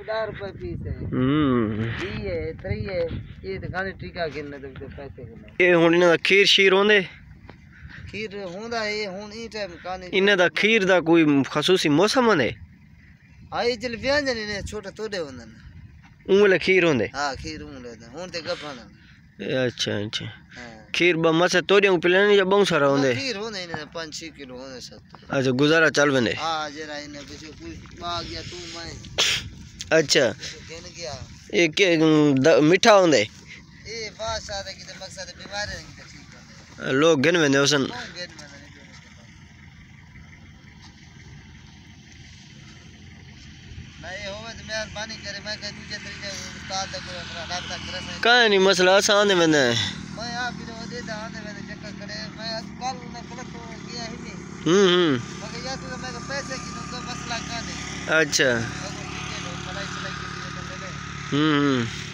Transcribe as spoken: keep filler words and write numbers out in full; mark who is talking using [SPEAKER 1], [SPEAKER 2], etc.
[SPEAKER 1] दस रुपए पीस है।
[SPEAKER 2] हम्म
[SPEAKER 1] ये है त्री है ये तो खाने टीका गिनने तो पैसे गिनने।
[SPEAKER 2] ये हुन इन्हां दा खीर शीर होंदे
[SPEAKER 1] खीर होंदा है हुन ई टाइम काने।
[SPEAKER 2] इन्हां दा खीर दा कोई खसूसी मौसम होंदे?
[SPEAKER 1] आई जल व्यंजन ने छोटे तोड़े होंदे
[SPEAKER 2] उंगले खीर होंदे।
[SPEAKER 1] हां खीर उंगले हुन ते गफाना।
[SPEAKER 2] अच्छा अच्छा खीर ब मसे तोड़ियों पिलाने या बहुत सारा होंदे?
[SPEAKER 1] खीर होंदे ने पाँच छह किलो होंदे सब।
[SPEAKER 2] अच्छा गुजारा चल वेंदे।
[SPEAKER 1] हां जरा इने बिच कोई आ गया तू मैं।
[SPEAKER 2] अच्छा
[SPEAKER 1] गिन गया
[SPEAKER 2] ये के मीठा होंदे?
[SPEAKER 1] ए बात सारे की मकसद बीमारी नहीं ठीक है
[SPEAKER 2] लोग गिन वेंदे उसन।
[SPEAKER 1] मेहरबानी करे मैं कह दूसरे तरीके उस्ताद को राब्ता करे
[SPEAKER 2] काई नहीं मसला आसान है वेंदे
[SPEAKER 1] मैं आप भी दे दा आने वेंदे चक्कर करे मैं कल ने गलत हो गया ही नहीं।
[SPEAKER 2] हम्म हम्म
[SPEAKER 1] मगर या तो मैं पैसे की तो मसला का नहीं।
[SPEAKER 2] अच्छा
[SPEAKER 1] ठीक है लो पढ़ाई चलाई के लिए तो ले ले।
[SPEAKER 2] हम्म हम्म